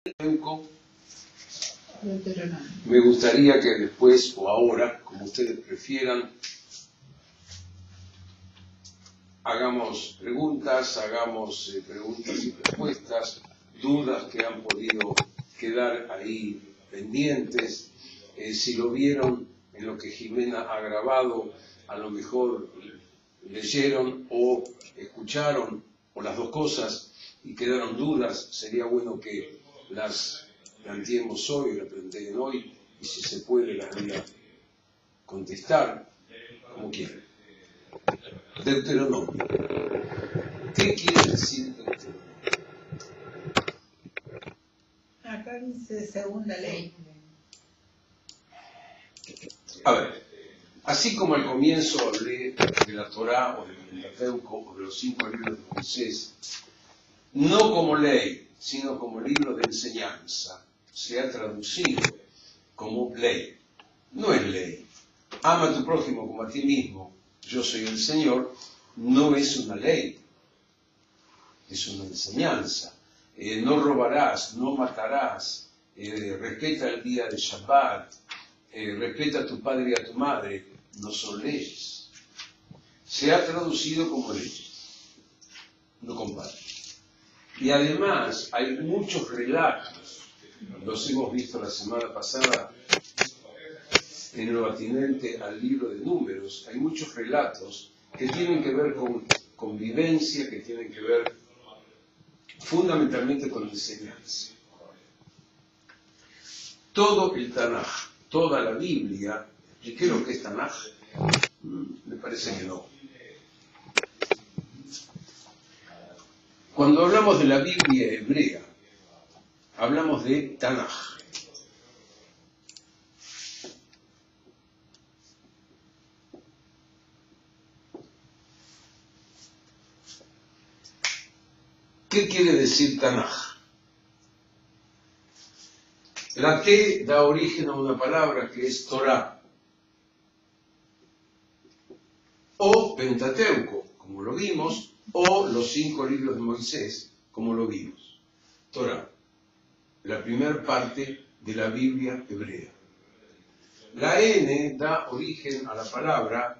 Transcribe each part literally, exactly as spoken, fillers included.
Me gustaría que después o ahora, como ustedes prefieran, hagamos preguntas, hagamos eh, preguntas y respuestas, dudas que han podido quedar ahí pendientes. Eh, si lo vieron en lo que Jimena ha grabado, a lo mejor leyeron o escucharon, o las dos cosas, y quedaron dudas, sería bueno que las planteemos hoy, las planteen hoy, y si se puede las voy a contestar, como quieran. Deuteronomio. ¿Qué quiere decir Deuteronomio? Acá dice segunda ley. A ver, así como al comienzo hablé de la Torá o del Pentateuco o de los cinco libros de Moisés, no como ley, sino como libro de enseñanza, se ha traducido como ley. No es ley. Ama a tu prójimo como a ti mismo, yo soy el Señor, no es una ley, es una enseñanza. Eh, no robarás, no matarás, eh, respeta el día de Shabbat, eh, respeta a tu padre y a tu madre, no son leyes. Se ha traducido como leyes, no compare. Y además hay muchos relatos, los hemos visto la semana pasada en lo atinente al libro de Números, hay muchos relatos que tienen que ver con convivencia, que tienen que ver fundamentalmente con enseñanza. Todo el Tanaj, toda la Biblia, ¿y qué es lo que es Tanaj? Me parece que no. Cuando hablamos de la Biblia hebrea, hablamos de Tanaj. ¿Qué quiere decir Tanaj? La T da origen a una palabra que es Torah, o Pentateuco, como lo vimos, o los cinco libros de Moisés, como lo vimos. Torah, la primera parte de la Biblia hebrea. La N da origen a la palabra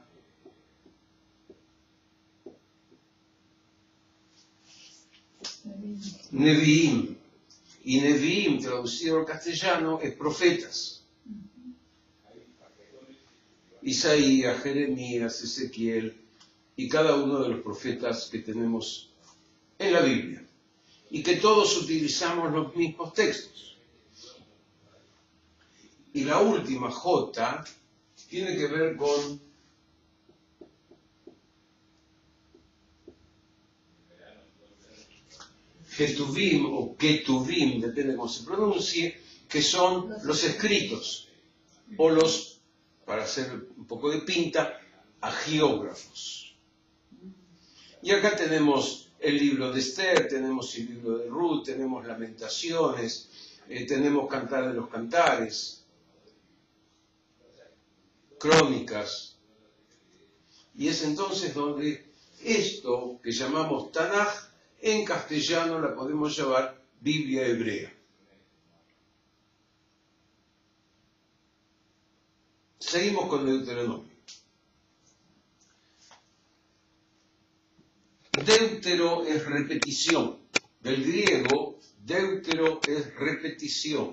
Nevi'im. Y Nevi'im, traducido al castellano, es profetas. Isaías, Jeremías, Ezequiel y cada uno de los profetas que tenemos en la Biblia. Y que todos utilizamos los mismos textos. Y la última, J, tiene que ver con Ketuvim o Ketuvim, depende de cómo se pronuncie, que son los escritos, o los, para hacer un poco de pinta, agiógrafos. Y acá tenemos el libro de Esther, tenemos el libro de Ruth, tenemos Lamentaciones, eh, tenemos Cantar de los Cantares, Crónicas. Y es entonces donde esto que llamamos Tanaj, en castellano la podemos llamar Biblia hebrea. Seguimos con Deuteronomio. Deutero es repetición. Del griego, deutero es repetición.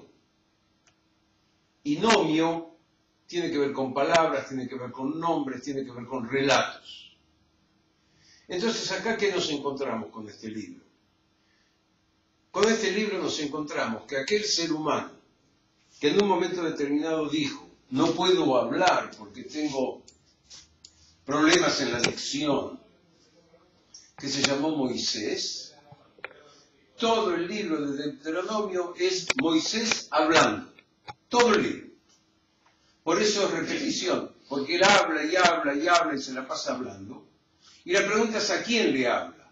Y nomio tiene que ver con palabras, tiene que ver con nombres, tiene que ver con relatos. Entonces, ¿acá qué nos encontramos con este libro? Con este libro nos encontramos que aquel ser humano que en un momento determinado dijo, no puedo hablar porque tengo problemas en la dicción, que se llamó Moisés, todo el libro de Deuteronomio es Moisés hablando, todo el libro. Por eso es repetición, porque él habla y habla y habla y se la pasa hablando. Y la pregunta es, ¿a quién le habla?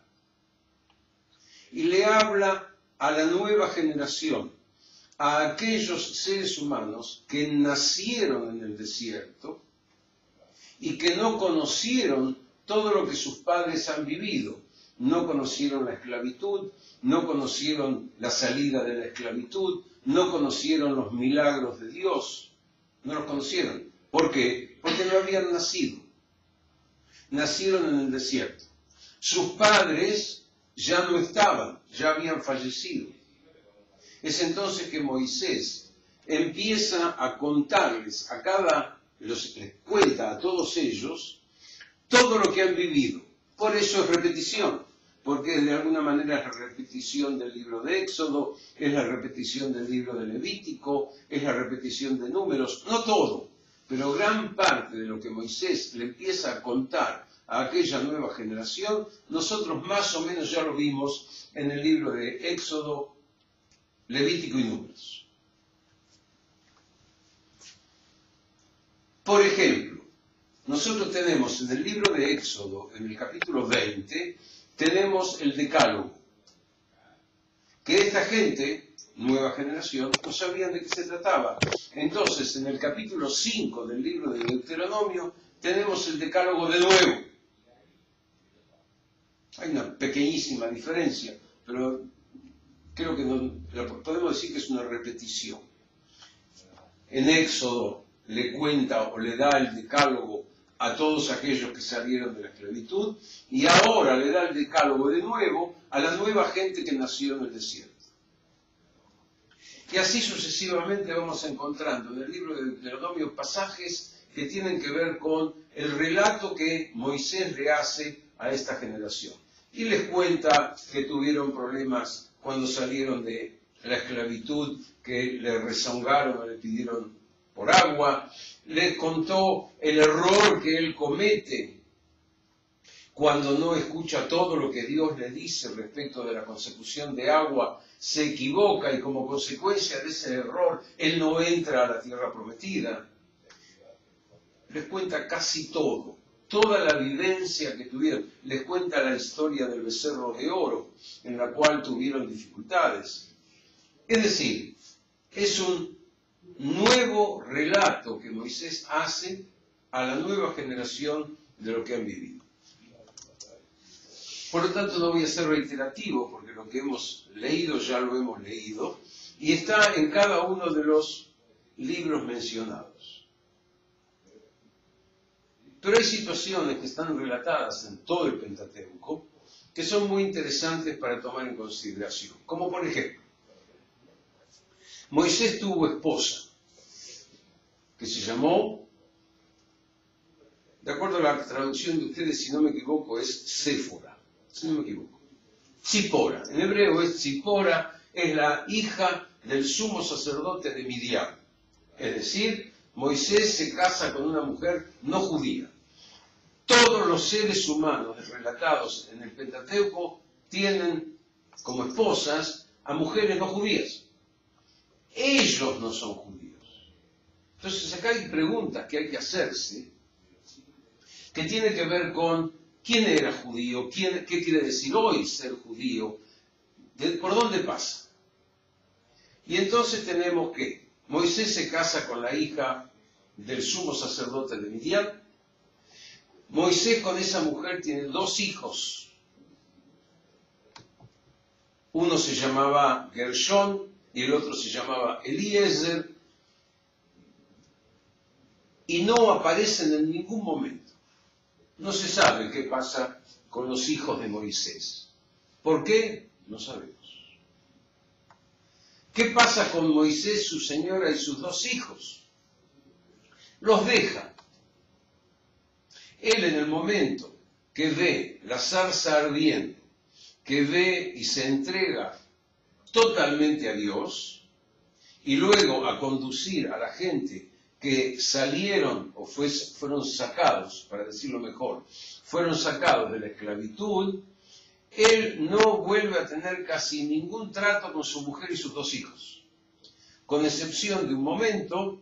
Y le habla a la nueva generación, a aquellos seres humanos que nacieron en el desierto y que no conocieron todo lo que sus padres han vivido. no conocieron la esclavitud, no conocieron la salida de la esclavitud, no conocieron los milagros de Dios, no los conocieron. ¿Por qué? Porque no habían nacido. Nacieron en el desierto. Sus padres ya no estaban, ya habían fallecido. Es entonces que Moisés empieza a contarles a cada, los, les cuenta a todos ellos todo lo que han vivido. Por eso es repetición, porque de alguna manera es la repetición del libro de Éxodo, es la repetición del libro de Levítico, es la repetición de Números, no todo, pero gran parte de lo que Moisés le empieza a contar a aquella nueva generación, nosotros más o menos ya lo vimos en el libro de Éxodo, Levítico y Números. Por ejemplo, nosotros tenemos en el libro de Éxodo, en el capítulo veinte, tenemos el Decálogo, que esta gente, nueva generación, no sabían de qué se trataba. Entonces, en el capítulo cinco del libro de Deuteronomio, tenemos el Decálogo de nuevo. Hay una pequeñísima diferencia, pero creo que no, podemos decir que es una repetición. En Éxodo le cuenta o le da el Decálogo a todos aquellos que salieron de la esclavitud, y ahora le da el Decálogo de nuevo a la nueva gente que nació en el desierto. Y así sucesivamente vamos encontrando en el libro de Deuteronomio pasajes que tienen que ver con el relato que Moisés le hace a esta generación. Y les cuenta que tuvieron problemas cuando salieron de la esclavitud, que le rezongaron o le pidieron por agua. Les contó el error que él comete cuando no escucha todo lo que Dios le dice respecto de la consecución de agua, se equivoca y como consecuencia de ese error él no entra a la tierra prometida. Les cuenta casi todo, toda la vivencia que tuvieron. Les cuenta la historia del becerro de oro, en la cual tuvieron dificultades. Es decir, es un nuevo relato que Moisés hace a la nueva generación de lo que han vivido. Por lo tanto, no voy a ser reiterativo, porque lo que hemos leído ya lo hemos leído, y está en cada uno de los libros mencionados. Pero hay situaciones que están relatadas en todo el Pentateuco que son muy interesantes para tomar en consideración. Como por ejemplo, Moisés tuvo esposa, que se llamó, de acuerdo a la traducción de ustedes, si no me equivoco, es Séfora, si no me equivoco. Zipora, en hebreo es Zipora, es la hija del sumo sacerdote de Midian. Es decir, Moisés se casa con una mujer no judía. Todos los seres humanos relatados en el Pentateuco tienen como esposas a mujeres no judías. Ellos no son judíos. Entonces acá hay preguntas que hay que hacerse, que tienen que ver con quién era judío, quién, qué quiere decir hoy ser judío, de, por dónde pasa. Y entonces tenemos que Moisés se casa con la hija del sumo sacerdote de Midian. Moisés con esa mujer tiene dos hijos. Uno se llamaba Gershón y el otro se llamaba Eliezer. Y no aparecen en ningún momento. No se sabe qué pasa con los hijos de Moisés. ¿Por qué? No sabemos. ¿Qué pasa con Moisés, su señora y sus dos hijos? Los deja. Él en el momento que ve la zarza ardiendo, que ve y se entrega totalmente a Dios, y luego a conducir a la gente que salieron o fue, fueron sacados, para decirlo mejor, fueron sacados de la esclavitud, él no vuelve a tener casi ningún trato con su mujer y sus dos hijos, con excepción de un momento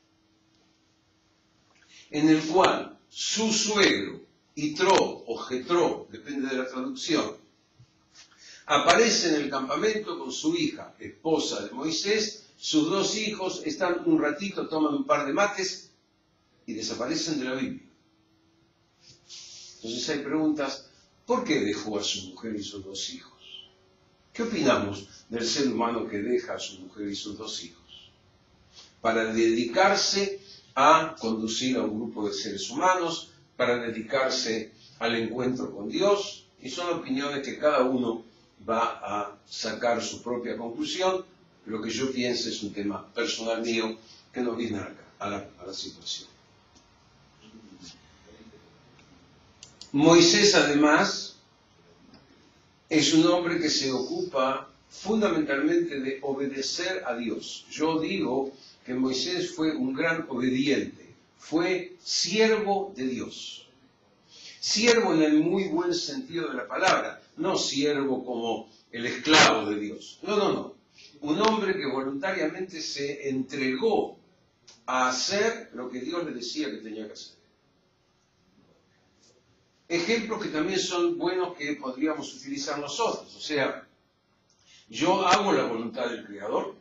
en el cual su suegro, Yitro o Jetro, depende de la traducción, aparece en el campamento con su hija, esposa de Moisés. Sus dos hijos están un ratito, toman un par de mates y desaparecen de la Biblia. Entonces hay preguntas, ¿por qué dejó a su mujer y sus dos hijos? ¿Qué opinamos del ser humano que deja a su mujer y sus dos hijos? Para dedicarse a conducir a un grupo de seres humanos, para dedicarse al encuentro con Dios, y son opiniones que cada uno va a sacar su propia conclusión. Lo que yo pienso es un tema personal mío que no viene acá, a la, a la situación. Moisés, además, es un hombre que se ocupa fundamentalmente de obedecer a Dios. Yo digo que Moisés fue un gran obediente, fue siervo de Dios. Siervo en el muy buen sentido de la palabra, no siervo como el esclavo de Dios. No, no, no. Un hombre que voluntariamente se entregó a hacer lo que Dios le decía que tenía que hacer. Ejemplos que también son buenos que podríamos utilizar nosotros. O sea, yo hago la voluntad del Creador.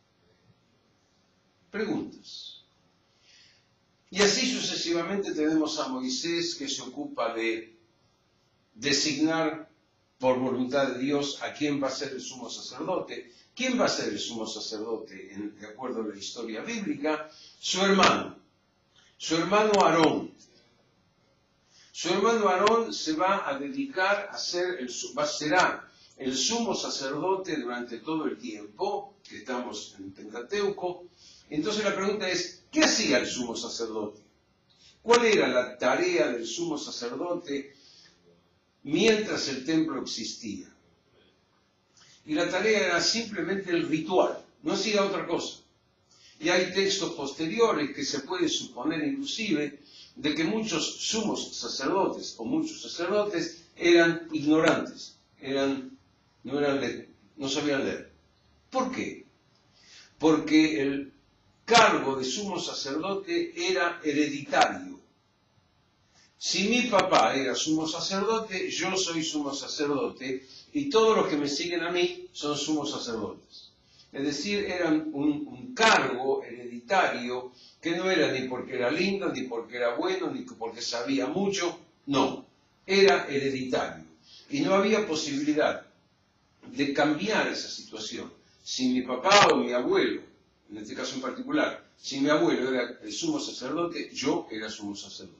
Preguntas. Y así sucesivamente tenemos a Moisés, que se ocupa de designar por voluntad de Dios a quién va a ser el sumo sacerdote. ¿Quién va a ser el sumo sacerdote? En, de acuerdo a la historia bíblica, su hermano, su hermano Aarón. Su hermano Aarón se va a dedicar a ser, el, va, será el sumo sacerdote durante todo el tiempo que estamos en Pentateuco. Entonces la pregunta es, ¿qué hacía el sumo sacerdote? ¿Cuál era la tarea del sumo sacerdote mientras el templo existía? Y la tarea era simplemente el ritual, no hacía otra cosa. Y hay textos posteriores que se puede suponer inclusive de que muchos sumos sacerdotes o muchos sacerdotes eran ignorantes, eran, no, eran, no sabían leer. ¿Por qué? Porque el cargo de sumo sacerdote era hereditario. Si mi papá era sumo sacerdote, yo soy sumo sacerdote y todos los que me siguen a mí son sumos sacerdotes. Es decir, eran un, un cargo hereditario que no era ni porque era lindo, ni porque era bueno, ni porque sabía mucho, no, era hereditario. Y no había posibilidad de cambiar esa situación. Si mi papá o mi abuelo, en este caso en particular, si mi abuelo era el sumo sacerdote, yo era sumo sacerdote.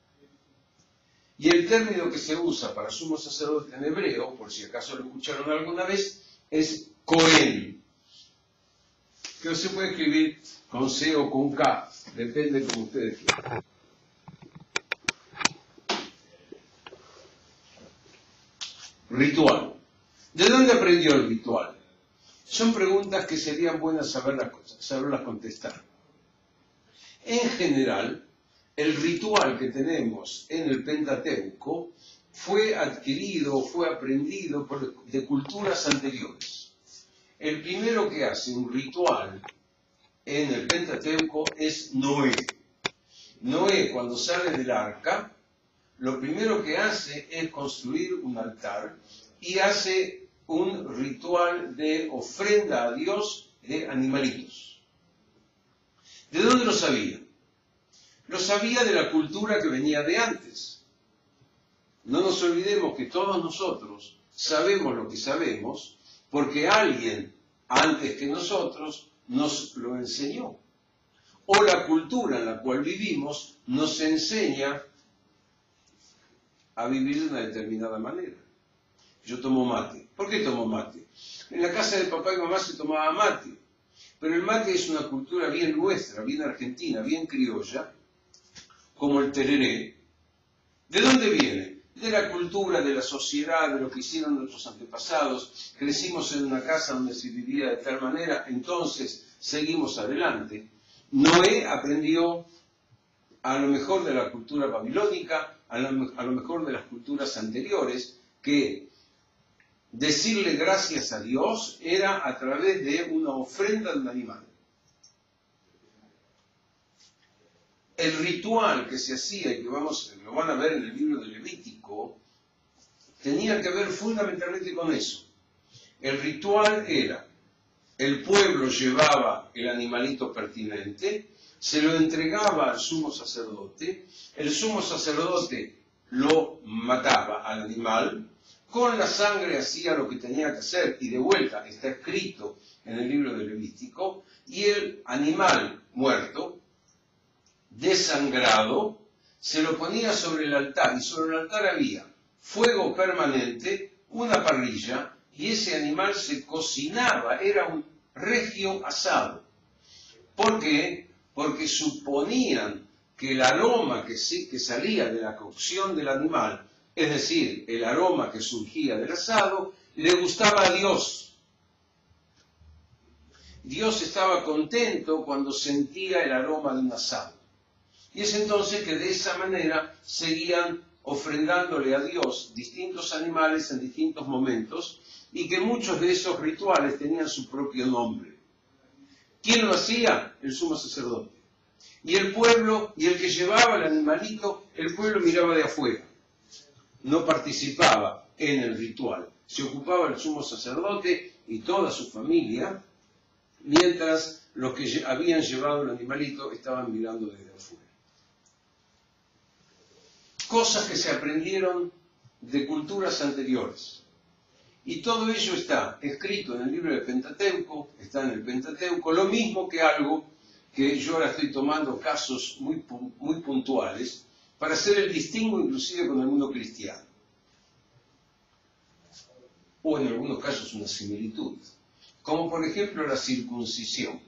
Y el término que se usa para sumo sacerdote en hebreo, por si acaso lo escucharon alguna vez, es Cohen, que se puede escribir con C o con K, depende como ustedes quieran. Ritual. ¿De dónde aprendió el ritual? Son preguntas que serían buenas saberlas, saberlas contestar. En general, el ritual que tenemos en el Pentateuco fue adquirido, fue aprendido por, de culturas anteriores. El primero que hace un ritual en el Pentateuco es Noé. Noé, cuando sale del arca, lo primero que hace es construir un altar y hace un ritual de ofrenda a Dios de animalitos. ¿De dónde lo sabía? Lo sabía de la cultura que venía de antes. No nos olvidemos que todos nosotros sabemos lo que sabemos porque alguien antes que nosotros nos lo enseñó. O la cultura en la cual vivimos nos enseña a vivir de una determinada manera. Yo tomo mate. ¿Por qué tomo mate? En la casa de papá y mamá se tomaba mate. Pero el mate es una cultura bien nuestra, bien argentina, bien criolla, como el tereré. ¿De dónde viene? De la cultura, de la sociedad, de lo que hicieron nuestros antepasados. Crecimos en una casa donde se vivía de tal manera, entonces seguimos adelante. Noé aprendió a lo mejor de la cultura babilónica, a lo, a lo mejor de las culturas anteriores, que decirle gracias a Dios era a través de una ofrenda de un animal. El ritual que se hacía, y que vamos, lo van a ver en el libro de Levítico, tenía que ver fundamentalmente con eso. El ritual era, el pueblo llevaba el animalito pertinente, se lo entregaba al sumo sacerdote, el sumo sacerdote lo mataba al animal, con la sangre hacía lo que tenía que hacer, y de vuelta está escrito en el libro de Levítico, y el animal muerto, desangrado, se lo ponía sobre el altar, y sobre el altar había fuego permanente, una parrilla, y ese animal se cocinaba, era un regio asado. ¿Por qué? Porque suponían que el aroma que, sí, que salía de la cocción del animal, es decir, el aroma que surgía del asado, le gustaba a Dios. Dios estaba contento cuando sentía el aroma de un asado. Y es entonces que de esa manera seguían ofrendándole a Dios distintos animales en distintos momentos, y que muchos de esos rituales tenían su propio nombre. ¿Quién lo hacía? El sumo sacerdote. Y el pueblo, y el que llevaba el animalito, el pueblo miraba de afuera. No participaba en el ritual. Se ocupaba el sumo sacerdote y toda su familia, mientras los que habían llevado el animalito estaban mirando desde afuera. Cosas que se aprendieron de culturas anteriores. Y todo ello está escrito en el libro del Pentateuco, está en el Pentateuco, lo mismo que algo que yo ahora estoy tomando casos muy, muy puntuales para hacer el distingo inclusive con el mundo cristiano. O en algunos casos una similitud, como por ejemplo la circuncisión.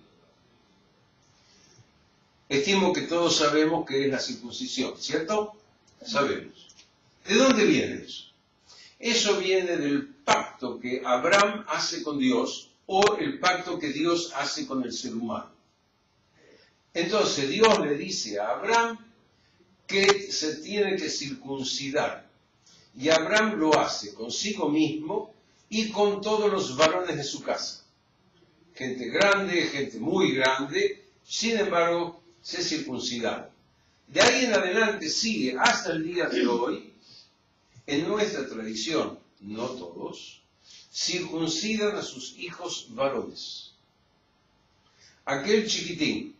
Estimo que todos sabemos qué es la circuncisión, ¿cierto? Sabemos. ¿De dónde viene eso? Eso viene del pacto que Abraham hace con Dios o el pacto que Dios hace con el ser humano. Entonces Dios le dice a Abraham que se tiene que circuncidar. Y Abraham lo hace consigo mismo y con todos los varones de su casa. Gente grande, gente muy grande, sin embargo, se circuncidaron. De ahí en adelante sigue hasta el día de hoy. En nuestra tradición, no todos, circuncidan a sus hijos varones. Aquel chiquitín,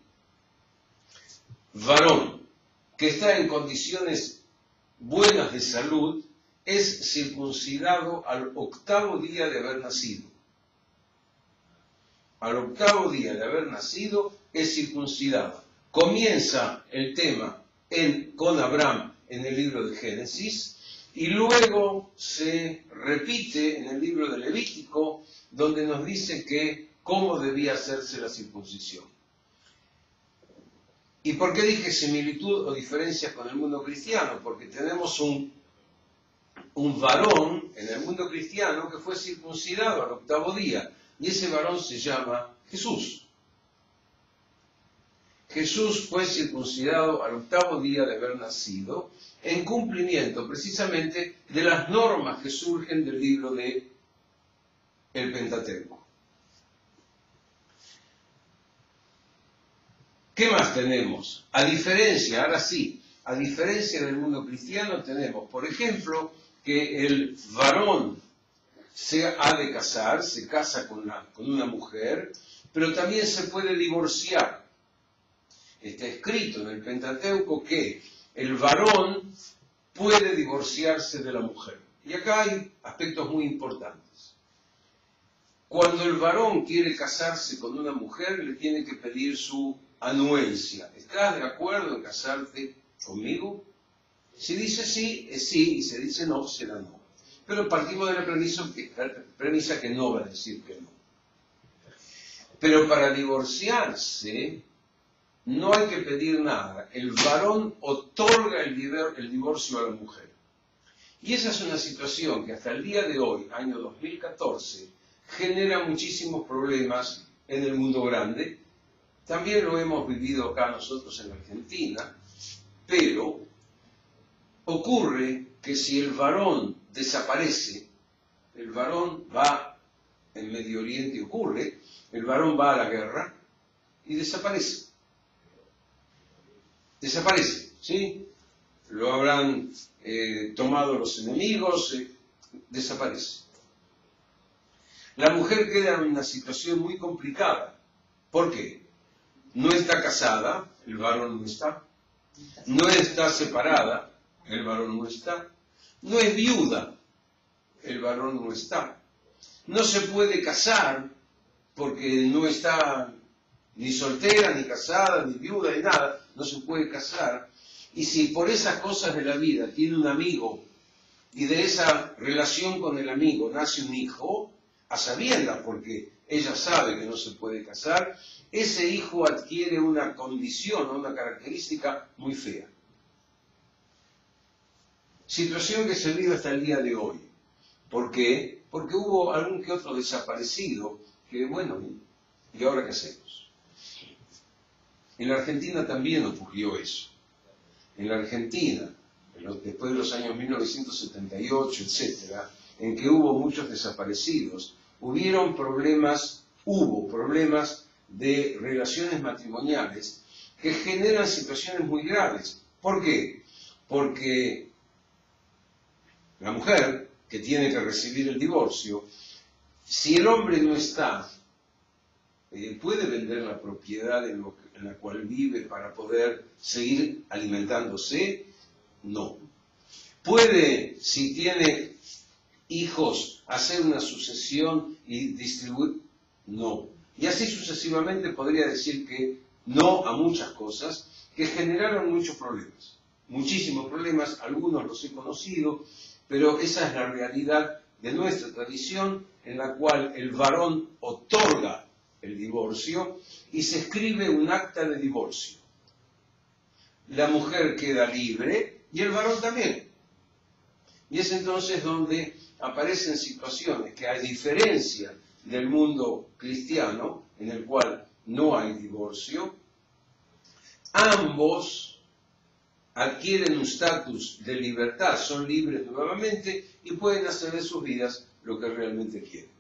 varón, que está en condiciones buenas de salud, es circuncidado al octavo día de haber nacido. Al octavo día de haber nacido es circuncidado. Comienza el tema en, con Abraham en el libro de Génesis, y luego se repite en el libro de Levítico, donde nos dice que cómo debía hacerse la circuncisión. ¿Y por qué dije similitud o diferencias con el mundo cristiano? Porque tenemos un, un varón en el mundo cristiano que fue circuncidado al octavo día, y ese varón se llama Jesús. Jesús fue circuncidado al octavo día de haber nacido, en cumplimiento precisamente de las normas que surgen del libro de el Pentateuco. ¿Qué más tenemos? A diferencia, ahora sí, a diferencia del mundo cristiano tenemos, por ejemplo, que el varón se ha de casar, se casa con una, con una mujer, pero también se puede divorciar. Está escrito en el Pentateuco que el varón puede divorciarse de la mujer. Y acá hay aspectos muy importantes. Cuando el varón quiere casarse con una mujer, le tiene que pedir su anuencia. ¿Estás de acuerdo en casarte conmigo? Si dice sí, es sí, y si dice no, será no. Pero partimos de la premisa que, la premisa que no va a decir que no. Pero para divorciarse no hay que pedir nada. El varón otorga el, el divorcio a la mujer. Y esa es una situación que hasta el día de hoy, año dos mil catorce, genera muchísimos problemas en el mundo grande. También lo hemos vivido acá nosotros en Argentina, pero ocurre que si el varón desaparece, el varón va, en Medio Oriente ocurre, el varón va a la guerra y desaparece. Desaparece, ¿sí? Lo habrán eh, tomado los enemigos, eh, desaparece. La mujer queda en una situación muy complicada. ¿Por qué? No está casada, el varón no está, no está separada, el varón no está. No es viuda, el varón no está. No se puede casar porque no está ni soltera, ni casada, ni viuda, ni nada. No se puede casar. Y si por esas cosas de la vida tiene un amigo y de esa relación con el amigo nace un hijo, a sabiendas, porque ella sabe que no se puede casar, ese hijo adquiere una condición, una característica muy fea. Situación que se vive hasta el día de hoy. ¿Por qué? Porque hubo algún que otro desaparecido que, bueno, ¿y ahora qué hacemos? En la Argentina también ocurrió eso. En la Argentina, después de los años mil novecientos setenta y ocho, etcétera, en que hubo muchos desaparecidos, hubieron problemas, hubo problemas de relaciones matrimoniales que generan situaciones muy graves. ¿Por qué? Porque la mujer que tiene que recibir el divorcio, si el hombre no está, eh, puede vender la propiedad en, lo que, en la cual vive para poder seguir alimentándose. No. Puede, si tiene hijos, hacer una sucesión y distribuir. No. Y así sucesivamente podría decir que no a muchas cosas que generaron muchos problemas. Muchísimos problemas, algunos los he conocido, pero esa es la realidad de nuestra tradición, en la cual el varón otorga el divorcio y se escribe un acta de divorcio. La mujer queda libre y el varón también. Y es entonces donde aparecen situaciones que hay diferencia del mundo cristiano, en el cual no hay divorcio. Ambos adquieren un estatus de libertad, son libres nuevamente y pueden hacer de sus vidas lo que realmente quieren.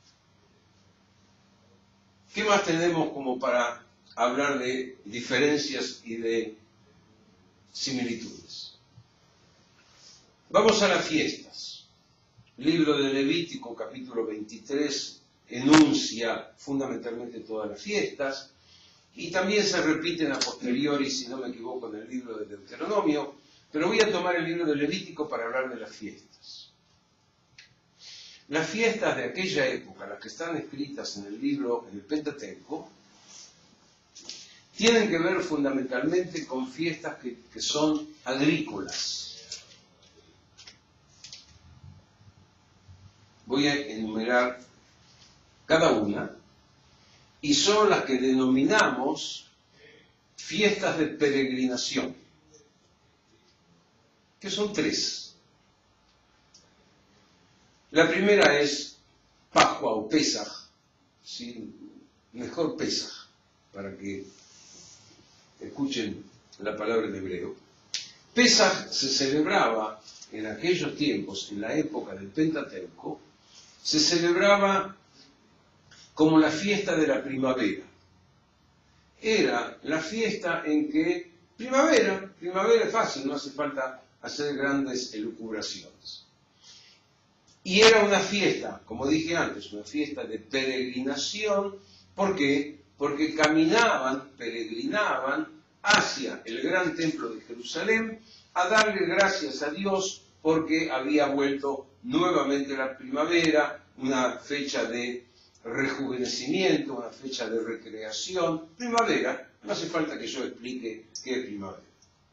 ¿Qué más tenemos como para hablar de diferencias y de similitudes? Vamos a las fiestas. Libro de Levítico, capítulo veintitrés, enuncia fundamentalmente todas las fiestas. Y también se repiten a posteriori, si no me equivoco, en el libro de Deuteronomio, pero voy a tomar el libro de Levítico para hablar de las fiestas. Las fiestas de aquella época, las que están escritas en el libro, en el Pentateuco, tienen que ver fundamentalmente con fiestas que, que son agrícolas. Voy a enumerar cada una. Y son las que denominamos fiestas de peregrinación, que son tres. La primera es Pascua o Pesaj, ¿sí? Mejor Pesaj, para que escuchen la palabra en hebreo. Pesaj se celebraba en aquellos tiempos, en la época del Pentateuco, se celebraba como la fiesta de la primavera. Era la fiesta en que, primavera, primavera es fácil, no hace falta hacer grandes elucubraciones. Y era una fiesta, como dije antes, una fiesta de peregrinación. ¿Por qué? Porque caminaban, peregrinaban hacia el gran templo de Jerusalén a darle gracias a Dios porque había vuelto nuevamente la primavera, una fecha de rejuvenecimiento, una fecha de recreación. Primavera, no hace falta que yo explique qué es primavera.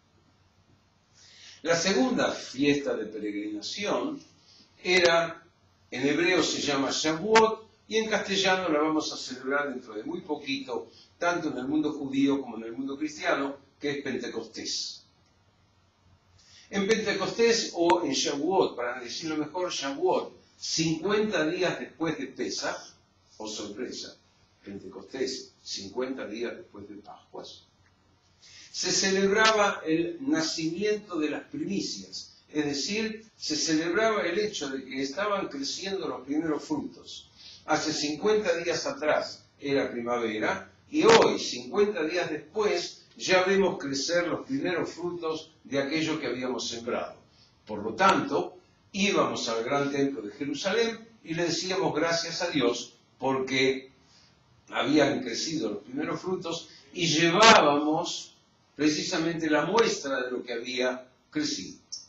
La segunda fiesta de peregrinación era, en hebreo se llama Shavuot, y en castellano la vamos a celebrar dentro de muy poquito, tanto en el mundo judío como en el mundo cristiano, que es Pentecostés. En Pentecostés o en Shavuot, para decirlo mejor, Shavuot, cincuenta días después de Pesaj, o sorpresa, Pentecostés, cincuenta días después de Pascuas, se celebraba el nacimiento de las primicias, es decir, se celebraba el hecho de que estaban creciendo los primeros frutos. Hace cincuenta días atrás era primavera y hoy, cincuenta días después, ya vemos crecer los primeros frutos de aquello que habíamos sembrado. Por lo tanto, íbamos al gran templo de Jerusalén y le decíamos gracias a Dios porque habían crecido los primeros frutos y llevábamos precisamente la muestra de lo que había crecido.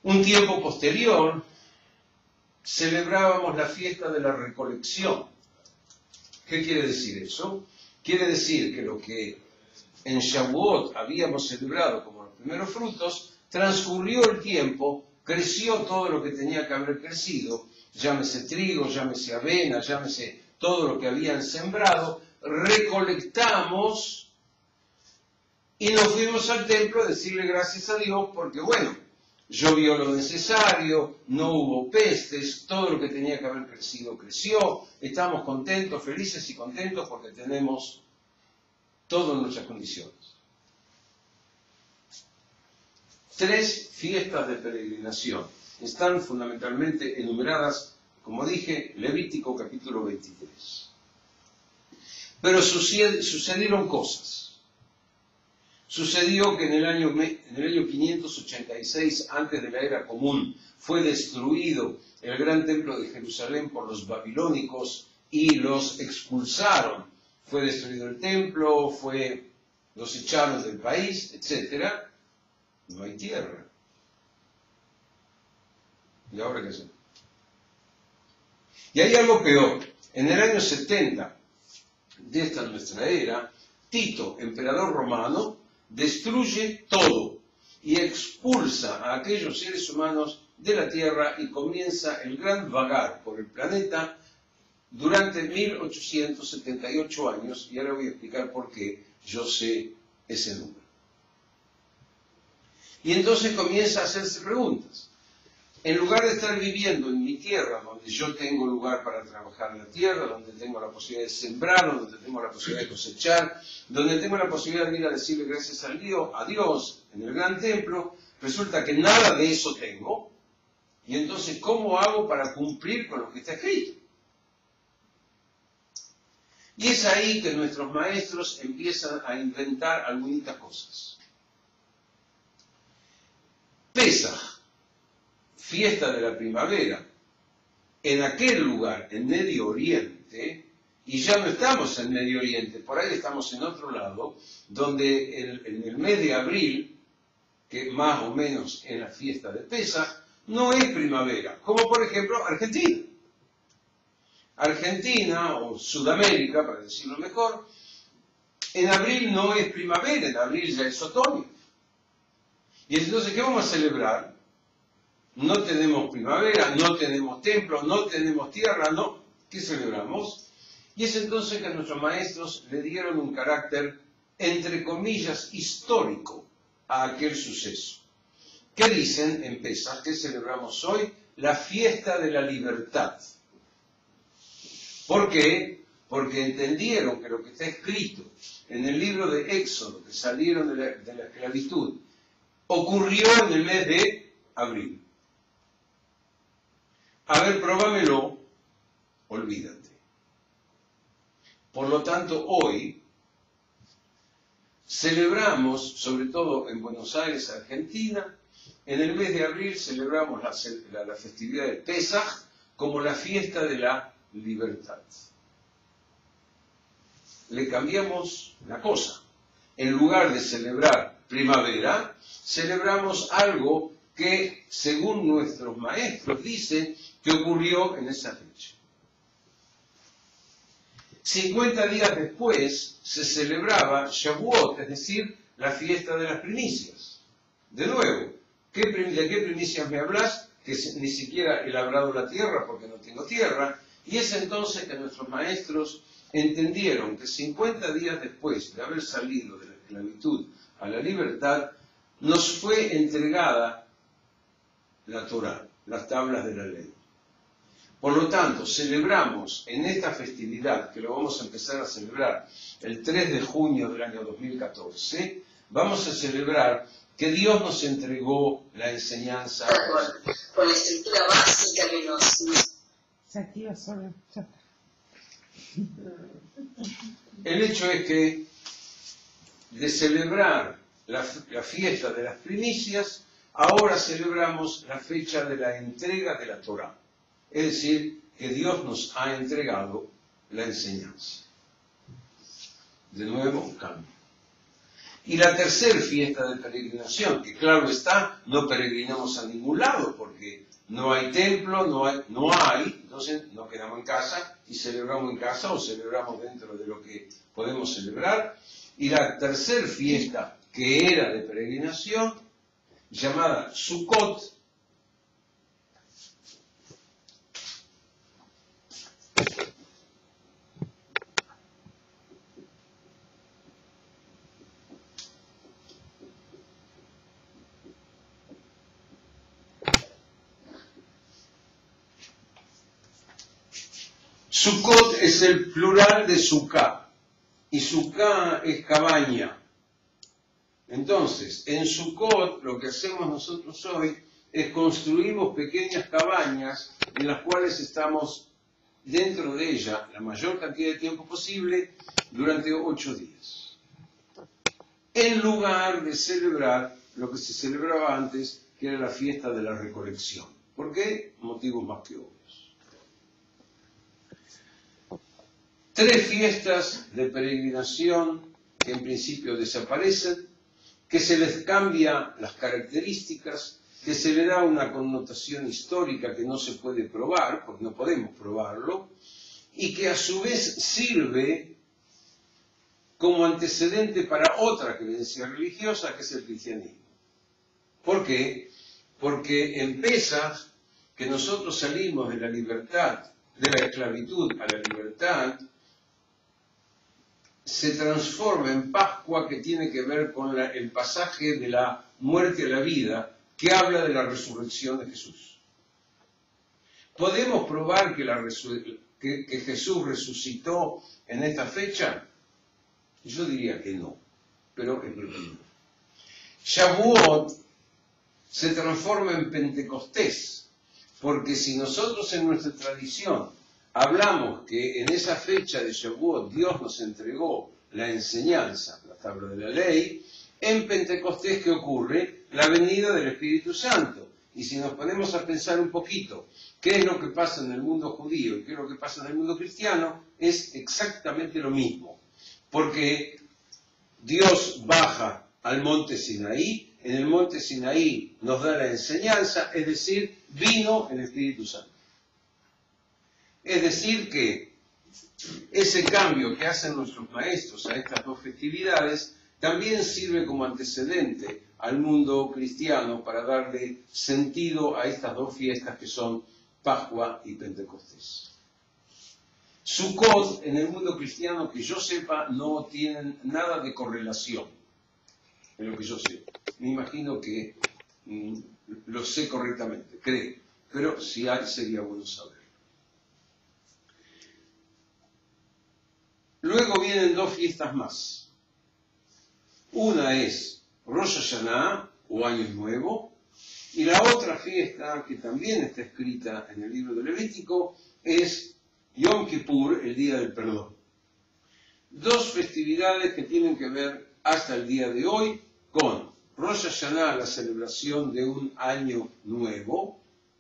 Un tiempo posterior, celebrábamos la fiesta de la recolección. ¿Qué quiere decir eso? Quiere decir que lo que en Shavuot habíamos celebrado como los primeros frutos, transcurrió el tiempo, creció todo lo que tenía que haber crecido, llámese trigo, llámese avena, llámese todo lo que habían sembrado, recolectamos y nos fuimos al templo a decirle gracias a Dios porque, bueno, llovió lo necesario, no hubo pestes, todo lo que tenía que haber crecido creció, estamos contentos, felices y contentos porque tenemos todas nuestras condiciones. Tres fiestas de peregrinación están fundamentalmente enumeradas, como dije, Levítico capítulo veintitrés. Pero sucedieron cosas. Sucedió que en el año, en el año quinientos ochenta y seis, antes de la era común, fue destruido el gran templo de Jerusalén por los babilónicos y los expulsaron. Fue destruido el templo, fue, los echaron del país, etcétera. No hay tierra. ¿Y ahora qué hacemos? Y hay algo peor. En el año setenta de esta nuestra era, Tito, emperador romano, destruye todo y expulsa a aquellos seres humanos de la tierra y comienza el gran vagar por el planeta durante mil ochocientos setenta y ocho años, y ahora voy a explicar por qué yo sé ese número. Y entonces comienza a hacerse preguntas. En lugar de estar viviendo en mi tierra, donde yo tengo lugar para trabajar la tierra, donde tengo la posibilidad de sembrar, donde tengo la posibilidad de cosechar, donde tengo la posibilidad de ir a decirle gracias a Dios en el gran templo, resulta que nada de eso tengo. Y entonces, ¿cómo hago para cumplir con lo que está escrito? Y es ahí que nuestros maestros empiezan a inventar algunas cosas. Pesaj, fiesta de la primavera, en aquel lugar, en Medio Oriente, y ya no estamos en Medio Oriente, por ahí estamos en otro lado, donde el, en el mes de abril, que más o menos es la fiesta de Pesaj, no es primavera, como por ejemplo Argentina. Argentina, o Sudamérica, para decirlo mejor, en abril no es primavera, en abril ya es otoño. Y entonces, ¿qué vamos a celebrar? No tenemos primavera, no tenemos templo, no tenemos tierra, no. ¿Qué celebramos? Y es entonces que nuestros maestros le dieron un carácter, entre comillas, histórico a aquel suceso. ¿Qué dicen en Pesaj? ¿Qué celebramos hoy? La fiesta de la libertad. ¿Por qué? Porque entendieron que lo que está escrito en el libro de Éxodo, que salieron de la, de la esclavitud, ocurrió en el mes de abril. A ver, probámelo, olvídate. Por lo tanto, hoy celebramos, sobre todo en Buenos Aires, Argentina, en el mes de abril celebramos la, la, la festividad de Pesaj como la fiesta de la libertad. Le cambiamos la cosa. En lugar de celebrar primavera, celebramos algo que, según nuestros maestros, dicen que ocurrió en esa fecha. cincuenta días después se celebraba Shavuot, es decir, la fiesta de las primicias. De nuevo, ¿qué, ¿de qué primicias me hablas? Que ni siquiera he labrado la tierra porque no tengo tierra. Y es entonces que nuestros maestros entendieron que cincuenta días después de haber salido de la esclavitud a la libertad, nos fue entregada la Torá, las tablas de la ley. Por lo tanto, celebramos en esta festividad, que lo vamos a empezar a celebrar el tres de junio del año dos mil catorce, vamos a celebrar que Dios nos entregó la enseñanza. Con, con la estructura básica que nos... Se activa solo. El hecho es que de celebrar la, la fiesta de las primicias, ahora celebramos la fecha de la entrega de la Torá. Es decir, que Dios nos ha entregado la enseñanza. De nuevo, un cambio. Y la tercera fiesta de peregrinación, que claro está, no peregrinamos a ningún lado, porque no hay templo, no hay, no hay, entonces nos quedamos en casa y celebramos en casa o celebramos dentro de lo que podemos celebrar. Y la tercera fiesta, que era de peregrinación, llamada Sukkot, Sukkot es el plural de Sukkah, y Sukkah es cabaña. Entonces, en Sukkot lo que hacemos nosotros hoy es construimos pequeñas cabañas en las cuales estamos dentro de ella la mayor cantidad de tiempo posible durante ocho días. En lugar de celebrar lo que se celebraba antes, que era la fiesta de la recolección. ¿Por qué? Motivos más que obvios. Tres fiestas de peregrinación que en principio desaparecen, que se les cambia las características, que se le da una connotación histórica que no se puede probar, porque no podemos probarlo, y que a su vez sirve como antecedente para otra creencia religiosa, que es el cristianismo. ¿Por qué? Porque en Pesaj, que nosotros salimos de la libertad, de la esclavitud a la libertad, se transforma en Pascua, que tiene que ver con la, el pasaje de la muerte a la vida, que habla de la resurrección de Jesús. ¿Podemos probar que, la que, que Jesús resucitó en esta fecha? Yo diría que no, pero es verdad. Shavuot se transforma en Pentecostés, porque si nosotros en nuestra tradición hablamos que en esa fecha de Shavuot Dios nos entregó la enseñanza, la tabla de la ley, en Pentecostés, ¿qué ocurre? La venida del Espíritu Santo. Y si nos ponemos a pensar un poquito qué es lo que pasa en el mundo judío y qué es lo que pasa en el mundo cristiano, es exactamente lo mismo. Porque Dios baja al monte Sinaí, en el monte Sinaí nos da la enseñanza, es decir, vino el Espíritu Santo. Es decir que ese cambio que hacen nuestros maestros a estas dos festividades también sirve como antecedente al mundo cristiano para darle sentido a estas dos fiestas que son Pascua y Pentecostés. Sukkot en el mundo cristiano, que yo sepa, no tienen nada de correlación, en lo que yo sé. Me imagino que mm, lo sé correctamente, creo, pero si hay sería bueno saber. Luego vienen dos fiestas más. Una es Rosh Hashanah, o Año Nuevo, y la otra fiesta, que también está escrita en el libro de Levítico, es Yom Kippur, el Día del Perdón. Dos festividades que tienen que ver hasta el día de hoy con Rosh Hashanah, la celebración de un año nuevo,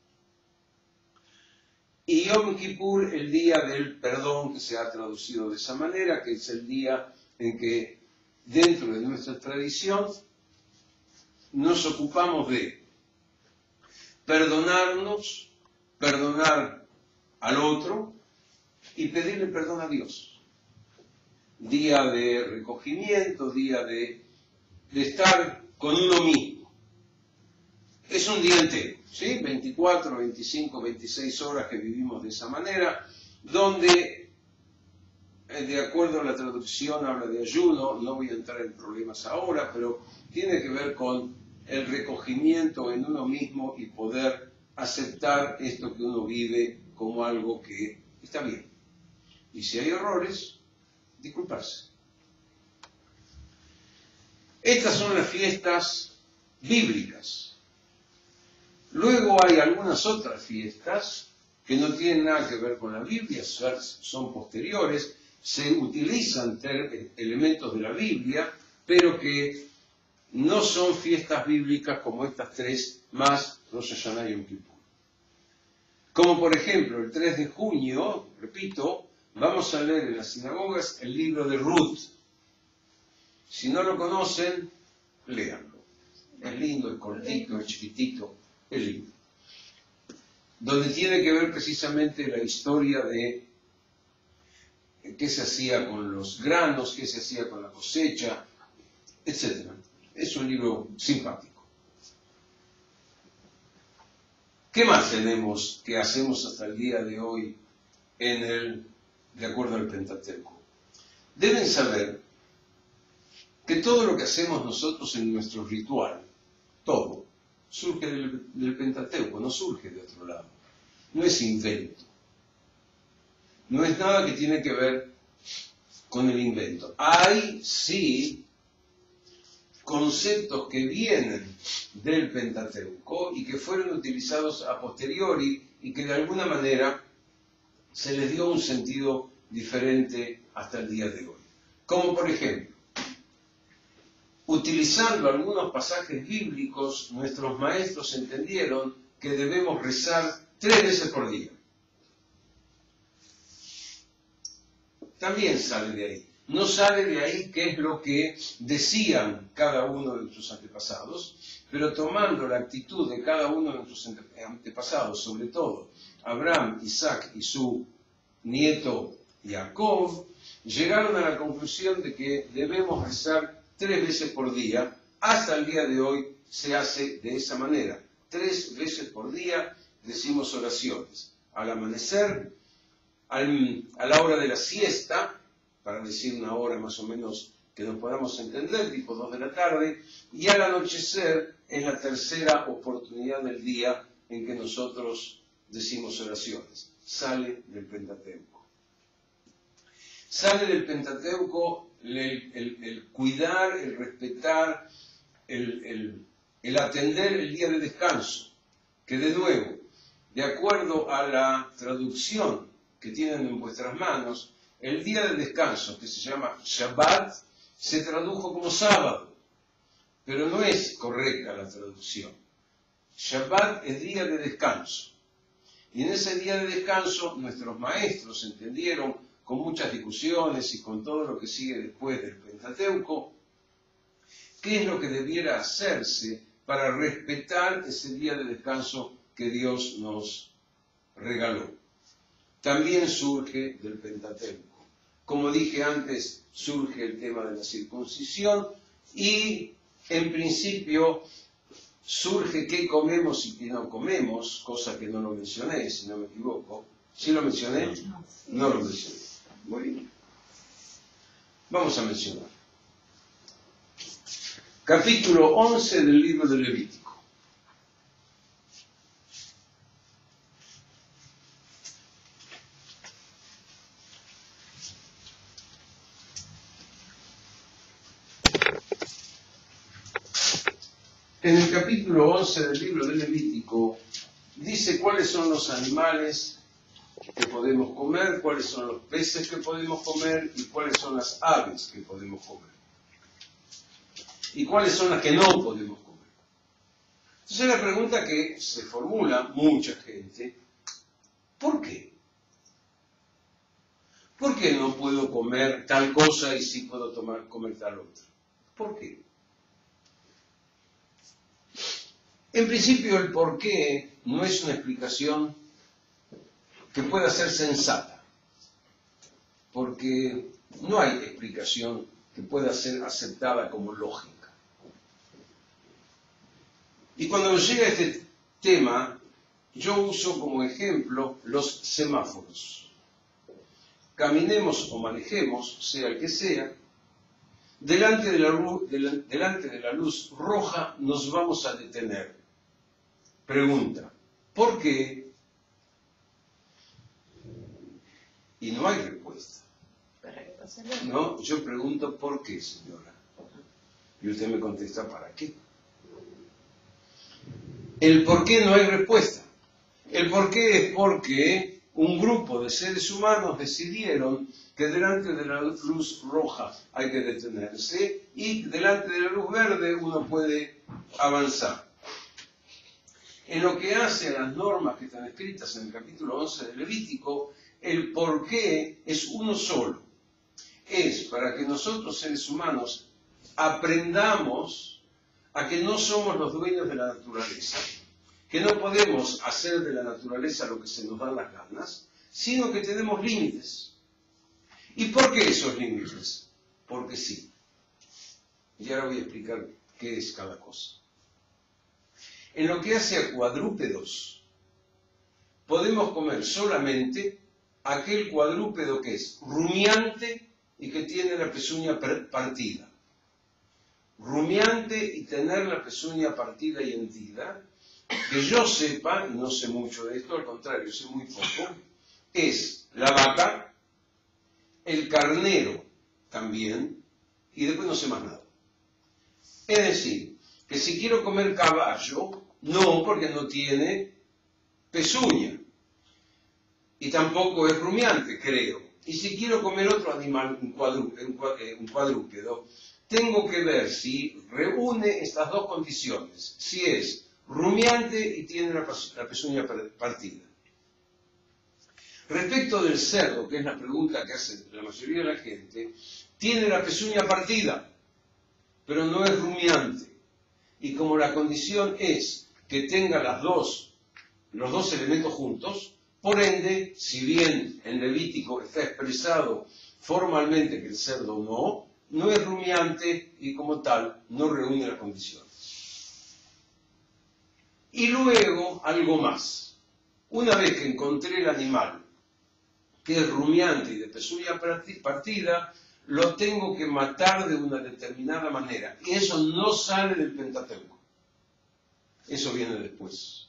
y Yom Kippur, el Día del Perdón, que se ha traducido de esa manera, que es el día en que dentro de nuestra tradición nos ocupamos de perdonarnos, perdonar al otro y pedirle perdón a Dios. Día de recogimiento, día de, de estar con uno mismo. Es un día entero, ¿sí? veinticuatro, veinticinco, veintiséis horas que vivimos de esa manera, donde, de acuerdo a la traducción, habla de ayuno. No voy a entrar en problemas ahora, pero tiene que ver con el recogimiento en uno mismo y poder aceptar esto que uno vive como algo que está bien. Y si hay errores, disculparse. Estas son las fiestas bíblicas. Luego hay algunas otras fiestas que no tienen nada que ver con la Biblia, son posteriores, se utilizan elementos de la Biblia, pero que no son fiestas bíblicas como estas tres, más Rosh Hashanah y Yom Kippur. Como por ejemplo, el tres de junio, repito, vamos a leer en las sinagogas el libro de Ruth. Si no lo conocen, léanlo. Es lindo, es cortito, es chiquitito, es lindo. Donde tiene que ver precisamente la historia de qué se hacía con los granos, qué se hacía con la cosecha, etcétera. Es un libro simpático. ¿Qué más tenemos que hacemos hasta el día de hoy en el, de acuerdo al Pentateuco? Deben saber que todo lo que hacemos nosotros en nuestro ritual, todo, surge del, del Pentateuco, no surge de otro lado. No es invento. No es nada que tiene que ver con el invento. Hay, sí, conceptos que vienen del Pentateuco y que fueron utilizados a posteriori y que de alguna manera se les dio un sentido diferente hasta el día de hoy. Como por ejemplo, utilizando algunos pasajes bíblicos, nuestros maestros entendieron que debemos rezar tres veces por día. También sale de ahí. No sale de ahí qué es lo que decían cada uno de nuestros antepasados, pero tomando la actitud de cada uno de nuestros antepasados, sobre todo Abraham, Isaac y su nieto Jacob, llegaron a la conclusión de que debemos rezar tres veces por día. Hasta el día de hoy se hace de esa manera. Tres veces por día decimos oraciones. Al amanecer, al, a la hora de la siesta, para decir una hora más o menos que nos podamos entender, tipo dos de la tarde, y al anochecer es la tercera oportunidad del día en que nosotros decimos oraciones. Sale del Pentateuco. Sale del Pentateuco el, el, el cuidar, el respetar, el, el, el atender el día de descanso, que de nuevo, de acuerdo a la traducción que tienen en vuestras manos, el día de descanso, que se llama Shabbat, se tradujo como sábado, pero no es correcta la traducción. Shabbat es día de descanso. Y en ese día de descanso nuestros maestros entendieron, con muchas discusiones y con todo lo que sigue después del Pentateuco, qué es lo que debiera hacerse para respetar ese día de descanso que Dios nos regaló. También surge del Pentateuco. Como dije antes, surge el tema de la circuncisión y, en principio, surge qué comemos y qué no comemos, cosa que no lo mencioné, si no me equivoco. ¿Sí lo mencioné? No lo mencioné. Muy bien. Vamos a mencionar. Capítulo once del libro de Levítico. En el capítulo once del libro de Levítico dice cuáles son los animales que podemos comer, cuáles son los peces que podemos comer y cuáles son las aves que podemos comer. Y cuáles son las que no podemos comer. Entonces la pregunta que se formula mucha gente, ¿por qué? ¿Por qué no puedo comer tal cosa y sí puedo tomar, comer tal otra? ¿Por qué? En principio el por qué no es una explicación que pueda ser sensata, porque no hay explicación que pueda ser aceptada como lógica. Y cuando llega este tema, yo uso como ejemplo los semáforos. Caminemos o manejemos, sea el que sea, delante de la luz, delante de la luz roja nos vamos a detener. Pregunta, ¿por qué? Y no hay respuesta. No, yo pregunto, ¿por qué, señora? Y usted me contesta, ¿para qué? El por qué no hay respuesta. El por qué es porque un grupo de seres humanos decidieron que delante de la luz roja hay que detenerse y delante de la luz verde uno puede avanzar. En lo que hace a las normas que están escritas en el capítulo once de Levítico, el por qué es uno solo. Es para que nosotros seres humanos aprendamos a que no somos los dueños de la naturaleza, que no podemos hacer de la naturaleza lo que se nos dan las ganas, sino que tenemos límites. ¿Y por qué esos límites? Porque sí. Y ahora voy a explicar qué es cada cosa. En lo que hace a cuadrúpedos, podemos comer solamente aquel cuadrúpedo que es rumiante y que tiene la pezuña partida. Rumiante y tener la pezuña partida y hendida, que yo sepa, y no sé mucho de esto, al contrario, sé muy poco, es la vaca, el carnero también, y después no sé más nada. Es decir, que si quiero comer caballo, no, porque no tiene pezuña, y tampoco es rumiante, creo. Y si quiero comer otro animal, un, cuadrú, un cuadrúpedo, tengo que ver si reúne estas dos condiciones, si es rumiante y tiene la, la pezuña partida. Respecto del cerdo, que es la pregunta que hace la mayoría de la gente, tiene la pezuña partida, pero no es rumiante. Y como la condición es que tenga las dos, los dos elementos juntos, por ende, si bien en Levítico está expresado formalmente que el cerdo no, no es rumiante y como tal no reúne las condiciones. Y luego algo más. Una vez que encontré el animal que es rumiante y de pezuña partida, lo tengo que matar de una determinada manera. Y eso no sale del Pentateuco. Eso viene después.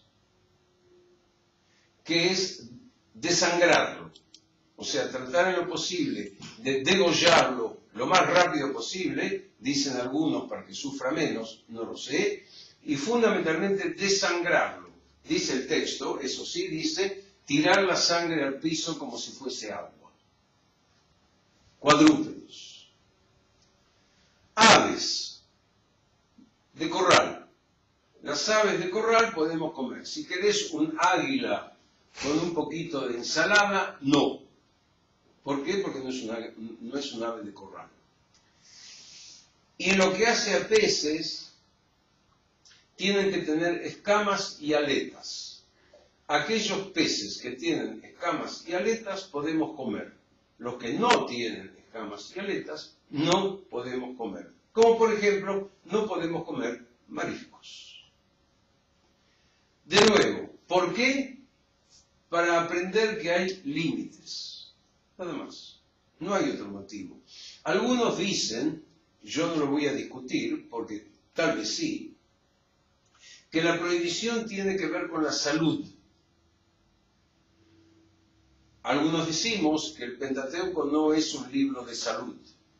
Que es desangrarlo. O sea, tratar en lo posible de degollarlo lo más rápido posible, dicen algunos para que sufra menos, no lo sé, y fundamentalmente desangrarlo. Dice el texto, eso sí, dice, tirar la sangre al piso como si fuese agua. Cuadrúpedos. Aves de corral. Las aves de corral podemos comer. Si querés un águila con un poquito de ensalada, no. ¿Por qué? Porque no es una, no es un ave de corral. Y en lo que hace a peces, tienen que tener escamas y aletas. Aquellos peces que tienen escamas y aletas podemos comer. Los que no tienen escamas y aletas no podemos comer. Como por ejemplo, no podemos comer mariscos. De nuevo, ¿por qué? Para aprender que hay límites. Nada más. No hay otro motivo. Algunos dicen, yo no lo voy a discutir, porque tal vez sí, que la prohibición tiene que ver con la salud. Algunos decimos que el Pentateuco no es un libro de salud.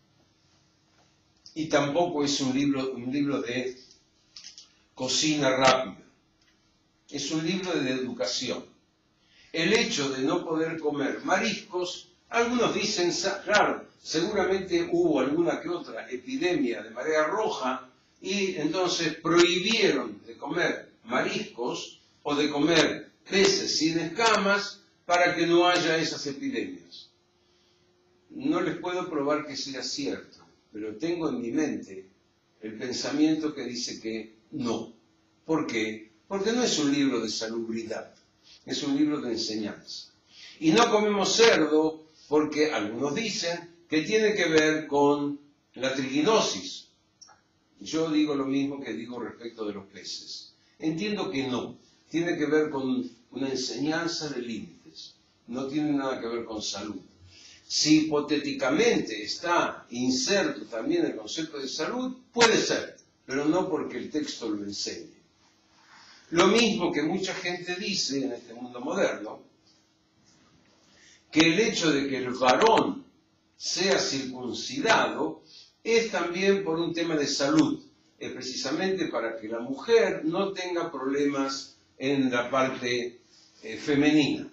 Y tampoco es un libro, un libro de cocina rápida. Es un libro de educación. El hecho de no poder comer mariscos, algunos dicen, claro, seguramente hubo alguna que otra epidemia de marea roja y entonces prohibieron de comer mariscos o de comer peces sin escamas para que no haya esas epidemias. No les puedo probar que sea cierto, pero tengo en mi mente el pensamiento que dice que no. ¿Por qué? Porque no es un libro de salubridad, es un libro de enseñanza. Y no comemos cerdo porque algunos dicen que tiene que ver con la triginosis. Yo digo lo mismo que digo respecto de los peces. Entiendo que no, tiene que ver con una enseñanza de límites, no tiene nada que ver con salud. Si hipotéticamente está inserto también el concepto de salud, puede ser, pero no porque el texto lo enseñe. Lo mismo que mucha gente dice en este mundo moderno, que el hecho de que el varón sea circuncidado es también por un tema de salud, es precisamente para que la mujer no tenga problemas en la parte eh, femenina.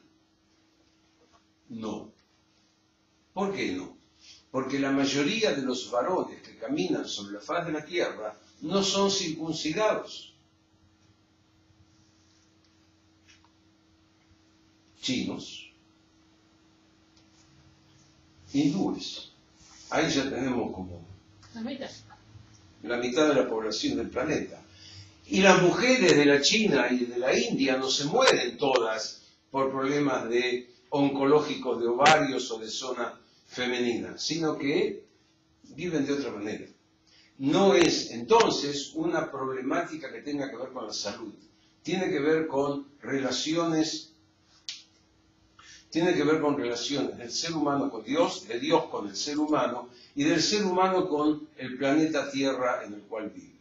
No. ¿Por qué no? Porque la mayoría de los varones que caminan sobre la faz de la tierra no son circuncidados. Chinos, hindúes. Ahí ya tenemos como la mitad de la población del planeta. Y las mujeres de la China y de la India no se mueren todas por problemas de oncológicos de ovarios o de zona femenina, sino que viven de otra manera. No es entonces una problemática que tenga que ver con la salud, tiene que ver con relaciones, tiene que ver con relaciones del ser humano con Dios, de Dios con el ser humano y del ser humano con el planeta Tierra en el cual vive.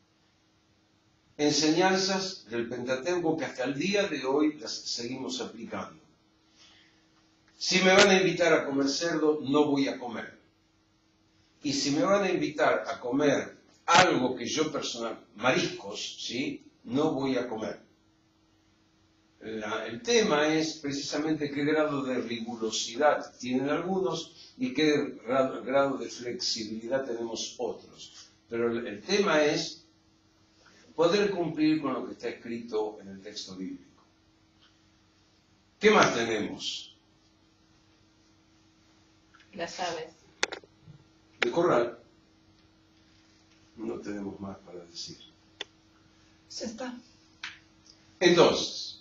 Enseñanzas del Pentateuco que hasta el día de hoy las seguimos aplicando. Si me van a invitar a comer cerdo, no voy a comer. Y si me van a invitar a comer algo que yo personal, mariscos, ¿sí? No voy a comer. La, el tema es precisamente qué grado de rigurosidad tienen algunos y qué grado, grado de flexibilidad tenemos otros. Pero el, el tema es poder cumplir con lo que está escrito en el texto bíblico. ¿Qué más tenemos? Las aves. De corral. No tenemos más para decir. Ya está. Entonces,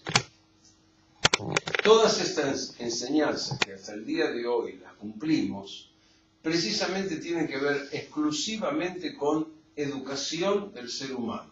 todas estas enseñanzas que hasta el día de hoy las cumplimos, precisamente tienen que ver exclusivamente con educación del ser humano.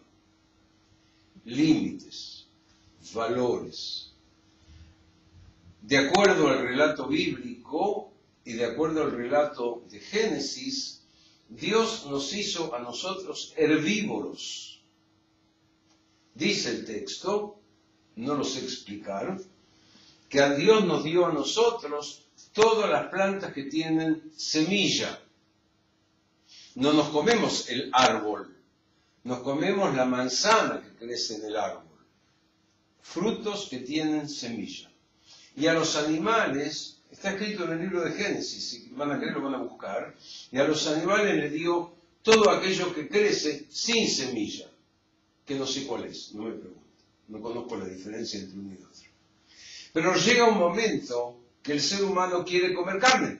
Límites, valores. De acuerdo al relato bíblico y de acuerdo al relato de Génesis, Dios nos hizo a nosotros herbívoros. Dice el texto, no lo sé explicar, que a Dios nos dio a nosotros todas las plantas que tienen semilla. No nos comemos el árbol, nos comemos la manzana que crece en el árbol. Frutos que tienen semilla. Y a los animales, está escrito en el libro de Génesis, si van a querer lo van a buscar, y a los animales les dio todo aquello que crece sin semilla, que no sé cuál es, no me pregunto, no conozco la diferencia entre uno y otro. Pero llega un momento que el ser humano quiere comer carne.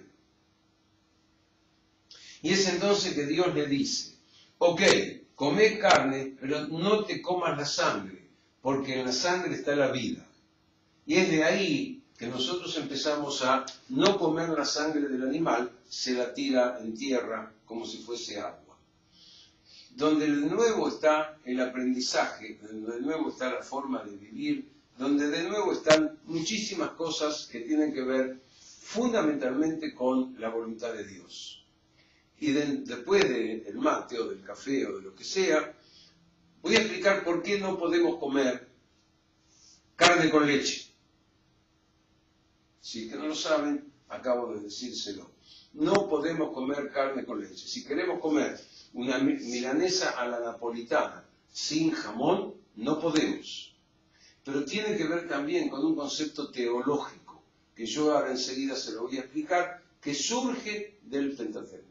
Y es entonces que Dios le dice, ok, come carne, pero no te comas la sangre, porque en la sangre está la vida. Y es de ahí que nosotros empezamos a no comer la sangre del animal, se la tira en tierra como si fuese agua. Donde de nuevo está el aprendizaje, donde de nuevo está la forma de vivir, donde de nuevo están muchísimas cosas que tienen que ver fundamentalmente con la voluntad de Dios. Y de, después del mate o del café o de lo que sea, voy a explicar por qué no podemos comer carne con leche. Si que no lo saben, acabo de decírselo. No podemos comer carne con leche. Si queremos comer una milanesa a la napolitana sin jamón, no podemos. Pero tiene que ver también con un concepto teológico, que yo ahora enseguida se lo voy a explicar, que surge del Pentateuco.